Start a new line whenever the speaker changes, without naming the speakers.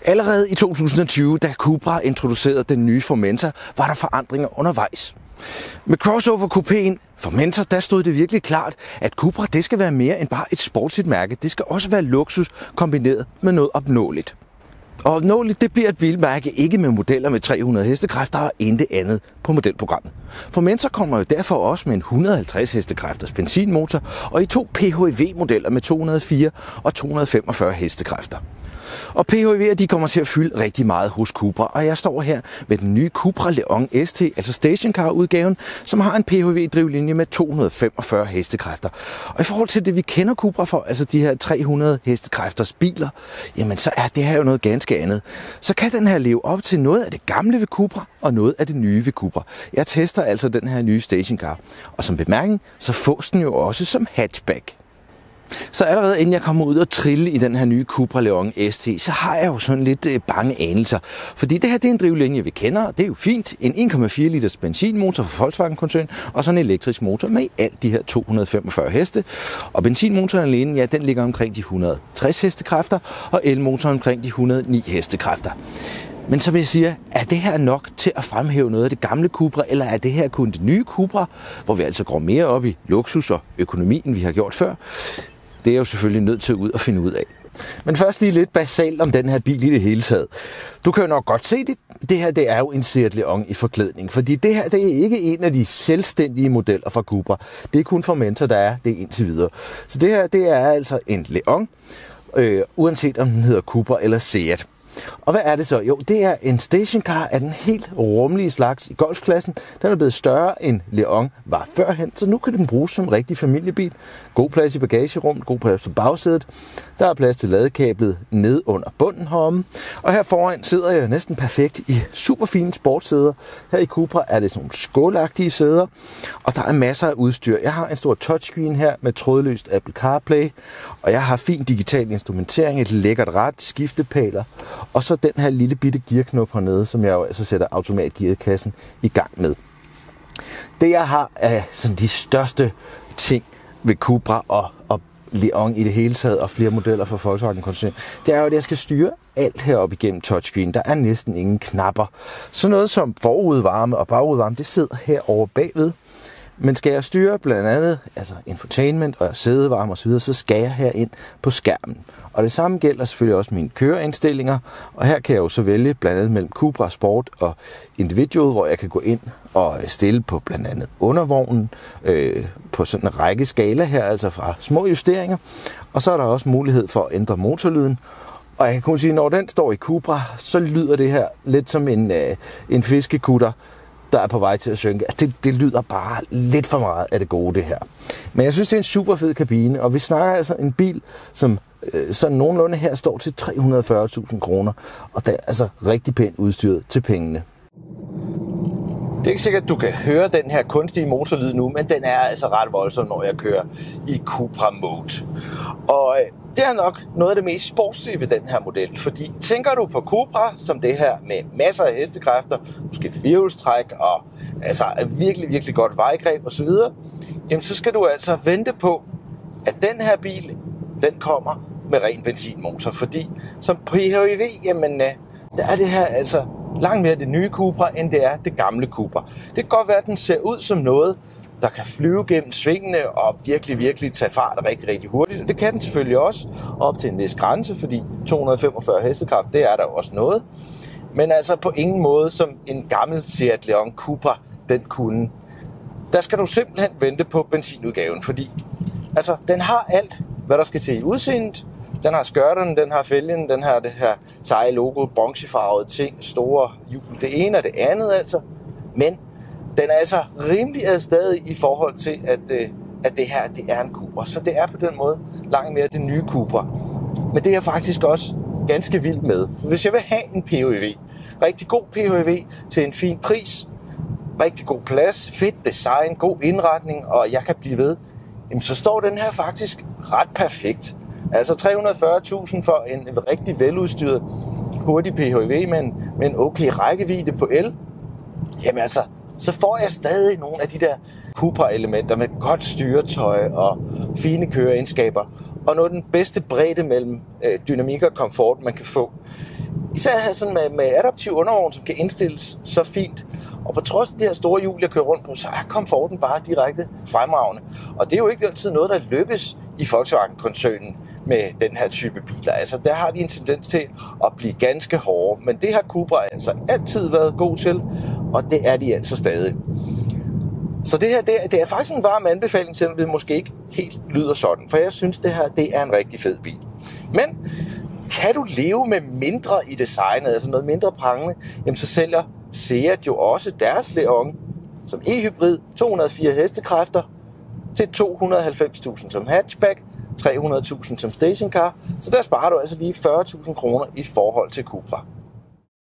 Allerede i 2020, da Cupra introducerede den nye Formentor, var der forandringer undervejs. Med crossover-coupéen Formentor, der stod det virkelig klart, at Cupra det skal være mere end bare et sportsligt mærke. Det skal også være luksus kombineret med noget opnåeligt. Og opnåeligt, det bliver et bilmærke ikke med modeller med 300 hestekræfter og intet andet på modelprogrammet. Formentor kommer jo derfor også med en 150 hestekræfters benzinmotor og i 2 PHEV-modeller med 204 og 245 hestekræfter. Og PHEV'er, de kommer til at fylde rigtig meget hos Cupra, og jeg står her med den nye Cupra Leon ST, altså stationcar-udgaven, som har en PHEV-drivlinje med 245 hestekræfter. Og i forhold til det, vi kender Cupra for, altså de her 300 hestekræfters biler, jamen så er det her jo noget ganske andet. Så kan den her leve op til noget af det gamle ved Cupra og noget af det nye ved Cupra. Jeg tester altså den her nye stationcar, og som bemærkning, så fås den jo også som hatchback. Så allerede inden jeg kommer ud og trille i den her nye Cupra Leon ST, så har jeg jo sådan lidt bange anelser. Fordi det her, det er en drivlinje, vi kender, og det er jo fint. En 1,4 liters benzinmotor fra Volkswagen-koncern, og sådan en elektrisk motor med alt de her 245 heste. Og benzinmotoren alene, ja, den ligger omkring de 160 hestekræfter, og elmotoren omkring de 109 hestekræfter. Men som jeg siger, er det her nok til at fremhæve noget af det gamle Cupra, eller er det her kun det nye Cupra, hvor vi altså går mere op i luksus og økonomi, end vi har gjort før? Det er jeg jo selvfølgelig nødt til ud at finde ud af. Men først lige lidt basalt om den her bil i det hele taget. Du kan jo nok godt se det. Det her, det er jo en Seat Leon i forklædning. Fordi det her, det er ikke en af de selvstændige modeller fra Cupra. Det er kun Formentor, der er det indtil videre. Så det her, det er altså en Leon, uanset om den hedder Cupra eller Seat. Og hvad er det så? Jo, det er en stationcar af den helt rummelige slags i golfklassen. Den er blevet større end Leon var førhen, så nu kan den bruges som en rigtig familiebil. God plads i bagagerummet, god plads på bagsædet. Der er plads til ladekablet ned under bunden heromme. Og her foran sidder jeg næsten perfekt i super fine sportssæder. Her i Cupra er det sådan nogle skålagtige sæder, og der er masser af udstyr. Jeg har en stor touchscreen her med trådløst Apple CarPlay, og jeg har fin digital instrumentering, et lækkert rat, skiftepaler, og så den her lille bitte gearknop hernede, som jeg jo altså sætter automatgearkassen i gang med. Det jeg har af sådan de største ting ved Cupra og Leon i det hele taget, og flere modeller fra Volkswagen-koncern, det er jo, at jeg skal styre alt heroppe igennem touchscreen. Der er næsten ingen knapper. Så noget som forudvarme og bagudvarme, det sidder herovre bagved. Men skal jeg styre blandt andet altså infotainment og sædevarme osv., så skal jeg herind på skærmen. Og det samme gælder selvfølgelig også mine køreindstillinger. Og her kan jeg jo så vælge blandt andet mellem Cupra Sport og Individual, hvor jeg kan gå ind og stille på blandt andet undervognen på sådan en række skala her, altså fra små justeringer. Og så er der også mulighed for at ændre motorlyden. Og jeg kan kun sige, at når den står i Cupra, så lyder det her lidt som en fiskekutter, der er på vej til at synke. Det lyder bare lidt for meget af det gode, det her. Men jeg synes, det er en super fed kabine, og vi snakker altså en bil, som sådan nogenlunde her står til 340.000 kroner, og det er altså rigtig pænt udstyret til pengene. Det er ikke sikkert, at du kan høre den her kunstige motorlyd nu, men den er altså ret voldsom, når jeg kører i Cupra-mode. Og det er nok noget af det mest sportslige ved den her model, fordi tænker du på Cupra som det her med masser af hestekræfter, måske firehjulstræk og altså virkelig, virkelig godt vejgreb osv., jamen så skal du altså vente på, at den her bil, den kommer med ren benzinmotor, fordi som PHEV, jamen der er det her altså langt mere det nye Cupra, end det er det gamle Cupra. Det kan godt være, at den ser ud som noget, der kan flyve gennem svingene og virkelig, virkelig tage fart rigtig, rigtig hurtigt. Og det kan den selvfølgelig også op til en vis grænse, fordi 245 hestekraft, det er der også noget. Men altså på ingen måde som en gammel Seat Leon Cupra, den kunne. Der skal du simpelthen vente på benzinudgaven, fordi altså, den har alt, hvad der skal til i udseendet. Den har skørterne, den har fælgen, den har det her seje logo, bronzefarvede ting, store hjul, det ene og det andet altså. Men den er altså rimelig stadig i forhold til, at det her det er en Cupra. Så det er på den måde langt mere det nye Cupra. Men det er jeg faktisk også ganske vild med. Hvis jeg vil have en PHEV, rigtig god PHEV til en fin pris, rigtig god plads, fedt design, god indretning, og jeg kan blive ved, jamen så står den her faktisk ret perfekt. Altså 340.000 for en rigtig veludstyret hurtig PHEV med en okay rækkevidde på el. Jamen altså, så får jeg stadig nogle af de der Cupra-elementer med godt styretøj og fine køreegenskaber. Og noget af den bedste bredde mellem dynamik og komfort, man kan få. Især sådan med adaptiv undervogn, som kan indstilles så fint. Og på trods af de her store hjul, jeg kører rundt på, så er komforten bare direkte fremragende. Og det er jo ikke altid noget, der lykkes i Volkswagen-koncernen med den her type biler. Altså, der har de en tendens til at blive ganske hårde. Men det har Cupra altså altid været god til, og det er de altså stadig. Så det her, det er faktisk en varm anbefaling, selvom det måske ikke helt lyder sådan. For jeg synes, det her det er en rigtig fed bil. Men kan du leve med mindre i designet, altså noget mindre prangende, jamen så sælger Seat jo også deres Leon som e-hybrid, 204 hestekræfter til 290.000 som hatchback, 300.000 som stationcar. Så der sparer du altså lige 40.000 kroner i forhold til Cupra.